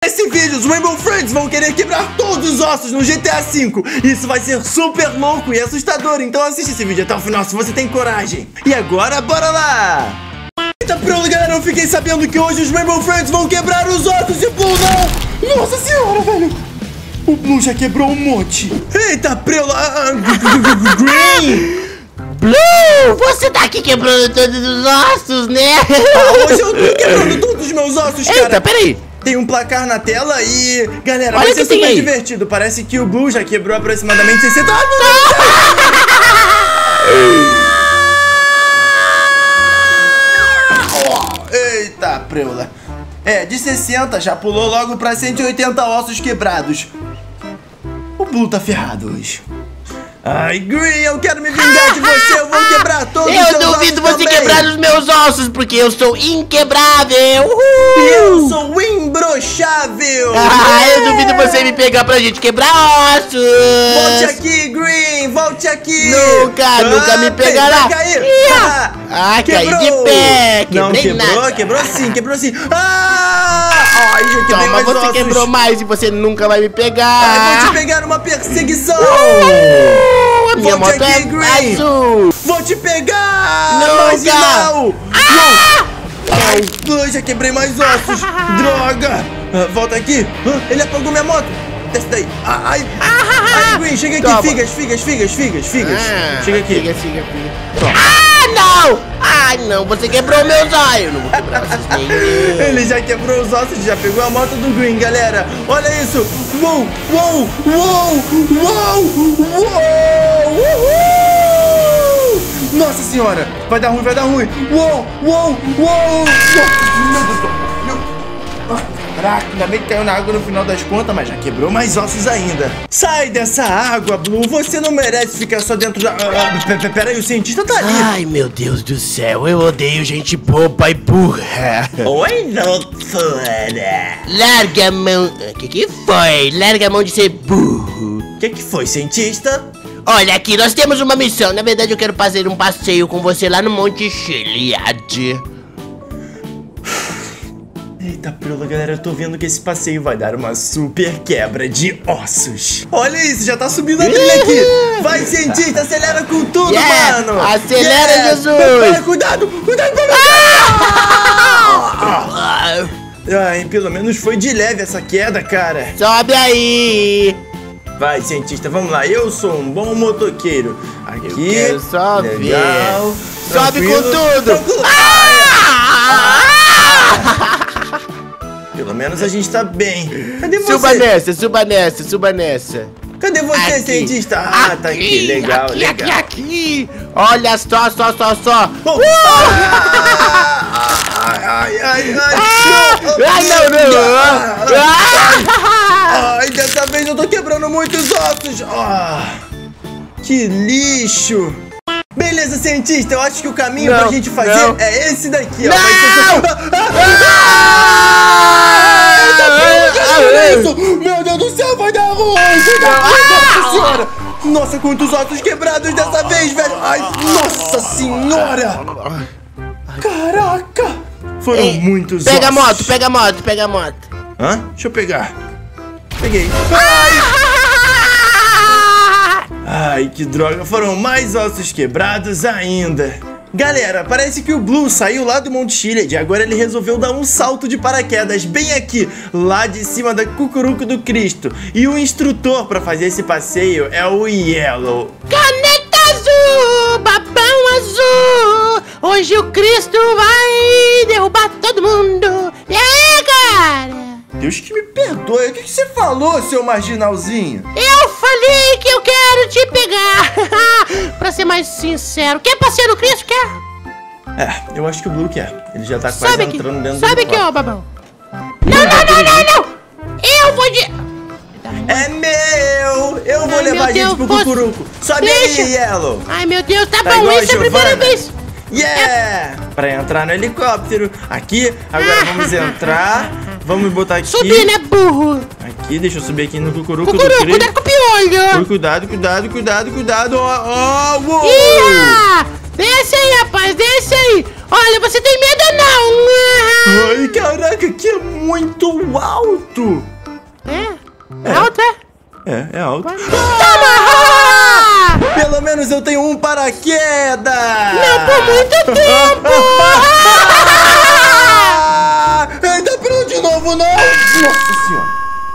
Nesse vídeo, os Rainbow Friends vão querer quebrar todos os ossos no GTA V. Isso vai ser super louco e assustador, então assiste esse vídeo até o final se você tem coragem. E agora, bora lá! Eita, pronto, galera, eu fiquei sabendo que hoje os Rainbow Friends vão quebrar os ossos e o Blue não! Nossa senhora, velho! O Blue já quebrou um monte. Eita, preula... Green! Blue, você tá aqui quebrando todos os ossos, né? Hoje eu tô quebrando todos os meus ossos, cara. Eita, peraí. Tem um placar na tela e... Galera, olha vai ser super aí. divertido. Parece que o Blue já quebrou aproximadamente 60... Eita, preula. De 60 já pulou logo pra 180 ossos quebrados. O Blue tá ferrado hoje. Ai, Green, eu quero me vingar de você. Eu vou quebrar todos os seus ossos. Eu duvido você quebrar os meus ossos, porque eu sou inquebrável. Eu sou imbrochável. Eu duvido você me pegar pra gente quebrar ossos. Volte aqui, Green, volte aqui. Nunca me pegará. Caí de pé. Não, quebrou sim. Ai, eu quebrei mais você ossos. quebrou mais e você nunca vai me pegar. Ai, vou te pegar numa perseguição. Volte aqui, Green. Azul. Vou te pegar. Não. Ai, já quebrei mais ossos. Droga. Volta aqui. Ele apagou minha moto. Desce daí. Ai, Green, chega aqui. Toma. Figas. Chega aqui. Figa. Não! Ai, não, você quebrou meus olhos. Eu não vou quebrar vocês nem. Ele já quebrou os ossos, já pegou a moto do Green, galera. Olha isso. Uou. Uhul. Nossa senhora, vai dar ruim. Uou. Meu Deus do céu. Caraca, ainda bem que caiu na água no final das contas, mas já quebrou mais ossos ainda. Sai dessa água, Blue. Você não merece ficar só dentro da... Peraí, o cientista tá ali. Ai, meu Deus do céu, eu odeio gente boba e burra. Oi, doutora. Larga a mão. Que foi? Larga a mão de ser burro. O que foi, cientista? Olha aqui, nós temos uma missão. Na verdade, eu quero fazer um passeio com você lá no Monte Chiliad. Eita, preula, galera, eu tô vendo que esse passeio vai dar uma super quebra de ossos. Olha isso, já tá subindo a trilha aqui. Vai, cientista, acelera com tudo, mano. Acelera, Jesus. Cuidado. Ai, pelo menos foi de leve essa queda, cara. Sobe aí. Vai, cientista, vamos lá. Eu sou um bom motoqueiro. Aqui, eu quero só legal. Ver. Sobe com tudo. Tranquilo. Pelo menos a gente tá bem. Cadê você? Suba nessa. Cadê você, aqui. Cientista? Tá aqui, legal. Aqui. Olha só. Ai, dessa vez eu tô quebrando muitos ossos. Que lixo. Beleza, cientista, eu acho que o caminho pra gente fazer é esse daqui, ó. Meu Deus do céu, vai dar ruim! Nossa senhora! Nossa, quantos ossos quebrados dessa vez, velho! Ai, nossa senhora! Caraca! Foram muitos ossos. Pega a moto. Hã? Deixa eu pegar. Peguei. Ai, que droga, foram mais ossos quebrados ainda. Galera, parece que o Blue saiu lá do Monte Chiliad e agora ele resolveu dar um salto de paraquedas bem aqui, lá de cima da Cucuruco do Cristo. E o instrutor para fazer esse passeio é o Yellow. Caneta azul, babão azul, hoje o Cristo vai derrubar todo mundo. E aí, cara? Deus que me perdoe, o que você falou, seu marginalzinho? Eu falei que eu quero te pegar. Pra ser mais sincero, quer passear no Cristo, quer? Eu acho que o Blue quer. Ele já tá quase entrando dentro do Sabe aqui, ó, babão. Não. Eu vou de... É meu! Eu vou levar a gente pro Cucuruco. Sobe aí, Yellow. Ai, meu Deus, tá bom, isso é a primeira vez. Yeah! Pra entrar no helicóptero. Aqui, agora vamos entrar. Vamos botar aqui. Subir, né, burro? Aqui, deixa eu subir aqui no Cucuruco do Cristo. Cuidado com o piolho. Cuidado. Uou! Desce aí, rapaz, desce aí. Olha, você tem medo não? Ai, caraca, que é muito alto. É alto, é? É alto. Toma! Pelo menos eu tenho um paraquedas. Não por muito tempo! Eita, pelo de novo, não! Nossa senhora!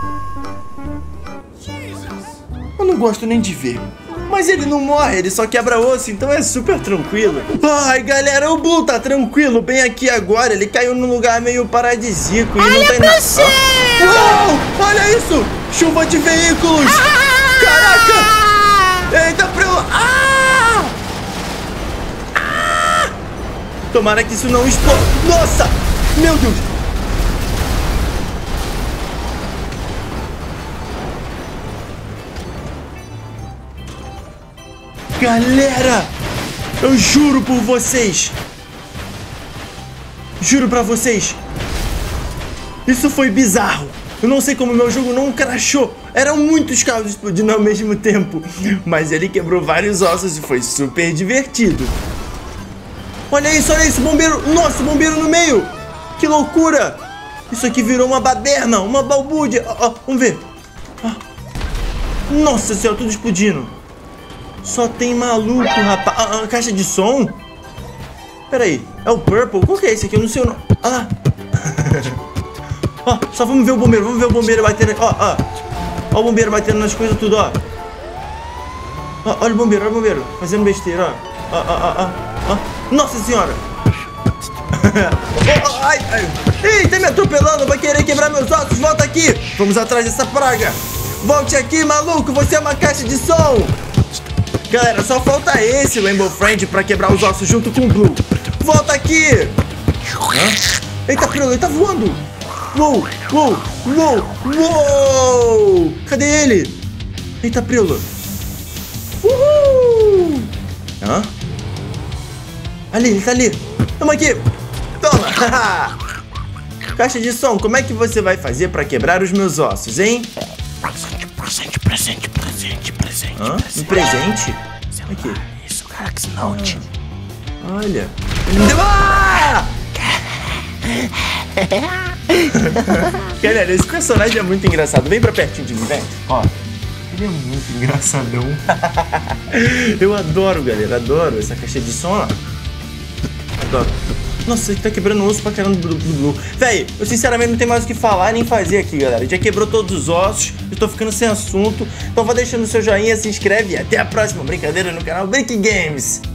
Eu não gosto nem de ver. Mas ele não morre, ele só quebra osso, então é super tranquilo. Ai, galera, o Blue tá tranquilo bem aqui agora. Ele caiu num lugar meio paradisíaco e não tem nada. Uau! Olha isso! Chuva de veículos! Caraca! Eita, tomara que isso não exploda. Nossa! Meu Deus! Galera! Eu juro por vocês! Juro pra vocês! Isso foi bizarro! Eu não sei como meu jogo não crashou. Eram muitos carros explodindo ao mesmo tempo. Mas ele quebrou vários ossos e foi super divertido. Olha isso, bombeiro. Nossa, bombeiro no meio. Que loucura. Isso aqui virou uma baderna, uma balbúrdia. Vamos ver. Nossa senhora, tudo explodindo. Só tem maluco, rapaz. Caixa de som? Pera aí, é o Purple? Qual que é esse aqui? Eu não sei o nome. Só vamos ver o bombeiro batendo. Ó o bombeiro batendo nas coisas tudo, ó. Olha o bombeiro, fazendo besteira, ó. Nossa senhora! Ai. Ih, tá me atropelando, vai querer quebrar meus ossos, volta aqui! Vamos atrás dessa praga! Volte aqui, maluco, você é uma caixa de som! Galera, só falta esse Rainbow Friend pra quebrar os ossos junto com o Blue. Volta aqui! Eita, ele tá voando! Uou! Cadê ele? Eita, Prilo! Uhul! Ali, ele tá ali! Tamo aqui! Toma! Caixa de som, como é que você vai fazer pra quebrar os meus ossos, hein? Presente. Um presente? Aqui. Isso, Galaxy Note. Olha! Galera, esse personagem é muito engraçado. Vem pra pertinho de mim, vem. Ó, ele é muito engraçadão. Eu adoro, galera. Adoro essa caixa de som, ó. Adoro. Nossa, ele tá quebrando o osso pra caramba do Blue. Véi, eu sinceramente não tenho mais o que falar nem fazer aqui, galera. Já quebrou todos os ossos. Eu tô ficando sem assunto. Então vá deixando o seu joinha, se inscreve e até a próxima brincadeira no canal Brick Games.